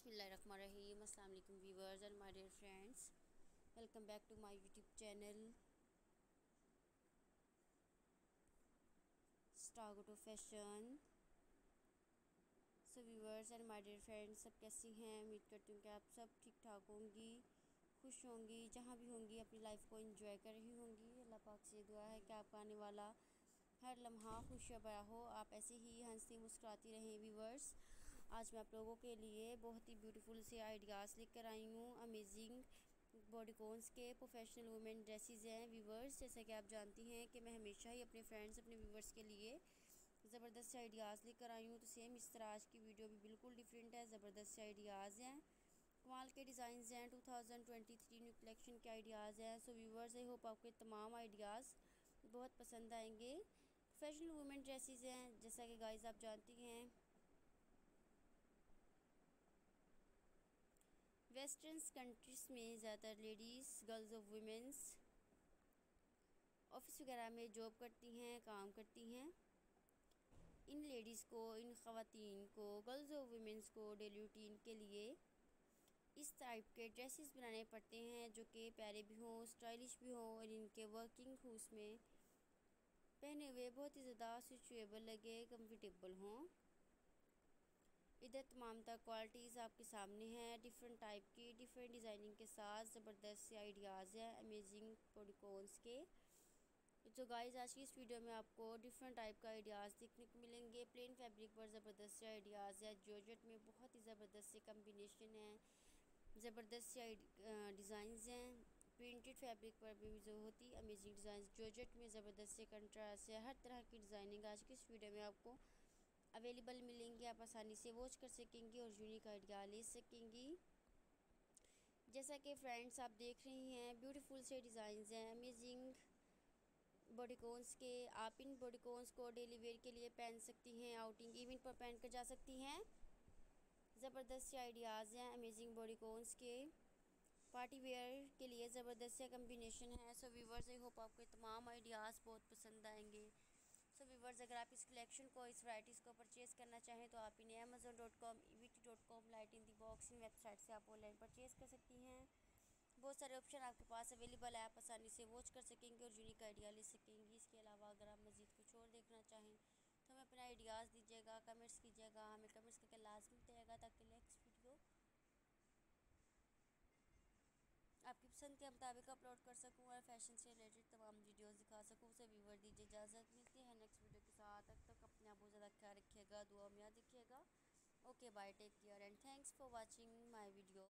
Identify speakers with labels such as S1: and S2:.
S1: बिस्मिल्लाहिर्रहमानिर्रहीम। अस्सलाम वालेकुम viewers and my dear friends, welcome back to my YouTube channel Star Go To Fashion. So viewers and my dear friends, सब कैसी हैं? उम्मीद करती हूँ कि आप सब ठीक ठाक होंगी, खुश होंगी, जहाँ भी होंगी अपनी लाइफ को एंजॉय कर रही होंगी। अल्लाह पाक से दुआ है कि आपका आने वाला हर लम्हा खुशियाँ भरा हो, आप ऐसे ही हंसती मुस्कुराती रहें। व्यूअर्स, आज मैं आप लोगों के लिए बहुत ही ब्यूटीफुल से आइडियाज़ लेकर आई हूँ। अमेजिंग बॉडीकॉन्स के प्रोफेशनल वुमेन ड्रेसेस हैं। व्यूअर्स, जैसा कि आप जानती हैं कि मैं हमेशा ही अपने फ्रेंड्स, अपने व्यूअर्स के लिए ज़बरदस्त से आइडियाज़ लेकर आई हूँ। तो सेम इस तरह आज की वीडियो भी बिल्कुल डिफरेंट है, ज़बरदस्त से आइडियाज़ हैं, कमाल के डिज़ाइंस हैं, 2023 न्यू कलेक्शन के आइडियाज़ हैं। सो व्यूअर्स, आई होप आपके तमाम आइडियाज़ बहुत पसंद आएंगे। प्रोफेशनल वुमेन ड्रेसेस हैं, जैसा कि गाइस आप जानती हैं वेस्टर्न कंट्रीज़ में ज़्यादातर लेडीज़, गर्ल्स और वुमेंस ऑफिस वगैरह में जॉब करती हैं, काम करती हैं। इन लेडीज़ को, इन ख़वातीन को, गर्ल्स और वुमेंस को डेली रूटीन के लिए इस टाइप के ड्रेसेस बनाने पड़ते हैं जो कि प्यारे भी हों, स्टाइलिश भी हों और इनके वर्किंग खूस में पहने हुए बहुत ही ज़्यादा सूटेबल लगे, कंफर्टेबल हों। इधर तमाम तरह क्वालिटीज़ आपके सामने हैं, डिफरेंट टाइप की, डिफरेंट डिज़ाइनिंग के साथ ज़बरदस्त से आइडियाज़ हैं अमेजिंग बॉडीकॉन्स के। जो गाइस, आज की इस वीडियो में आपको डिफरेंट टाइप का आइडियाज़ देखने को मिलेंगे। प्लेन फैब्रिक पर ज़बरदस्त से आइडियाज़ है, जॉर्जेट में बहुत ही ज़बरदस्त से कम्बिनेशन है, ज़बरदस्त से डिज़ाइंस हैं। प्रिंटेड फैब्रिक पर भी जो होती अमेजिंग डिज़ाइन, जॉर्जेट में ज़बरदस्त से कंट्रास्ट है, हर तरह की डिज़ाइनिंग आज की इस वीडियो में आपको अवेलेबल मिलेंगी। आप आसानी से वॉच कर सकेंगी और यूनिक आइडिया ले सकेंगी। जैसा कि फ्रेंड्स आप देख रही हैं, ब्यूटीफुल से डिज़ाइंस हैं अमेजिंग बॉडीकॉन्स के। आप इन बॉडीकॉन्स को डेली वेयर के लिए पहन सकती हैं, आउटिंग इवेंट पर पहन कर जा सकती हैं। ज़बरदस्त से आइडियाज़ हैं अमेजिंग बॉडीकॉन्स के, पार्टी वेयर के लिए ज़बरदस्त से कम्बिनेशन है। सो व्यूअर्स, आई होप आपको तमाम आइडियाज़ बहुत पसंद आएंगे। सो व्यूअर्स, अगर आप इस कलेक्शन को, इस वैराइटीज़ को परचेज़ करना चाहें तो आप इन्हें amazon.com, evt.com, light in the box, इन वेबसाइट से आप ऑनलाइन परचेज़ कर सकती हैं। बहुत सारे ऑप्शन आपके पास अवेलेबल है, आप आसानी से वॉच कर सकेंगे और यूनिक आइडिया ले सकेंगी। इसके अलावा अगर आप मज़ीद कुछ और देखना चाहें तो हमें अपने आइडियाज़ दीजिएगा, कमेंट्स कीजिएगा, हमें कमेंट्स करके लाजमी बताइएगा ताकि नेक्स्ट वीडियो आपकी पसंद के मुताबिक अपलोड कर सकूँ और फैशन से रिलेटेड तमाम वीडियोस दिखा सकूँ। उसे व्यूवर दीजिए इजाज़त। मिलती है नेक्स्ट वीडियो के साथ, तब तक अपने आप बहुत ज़्यादा ख्याल रखिएगा, दुआ में याद रखिएगा। Okay bye, take care and thanks for watching my video.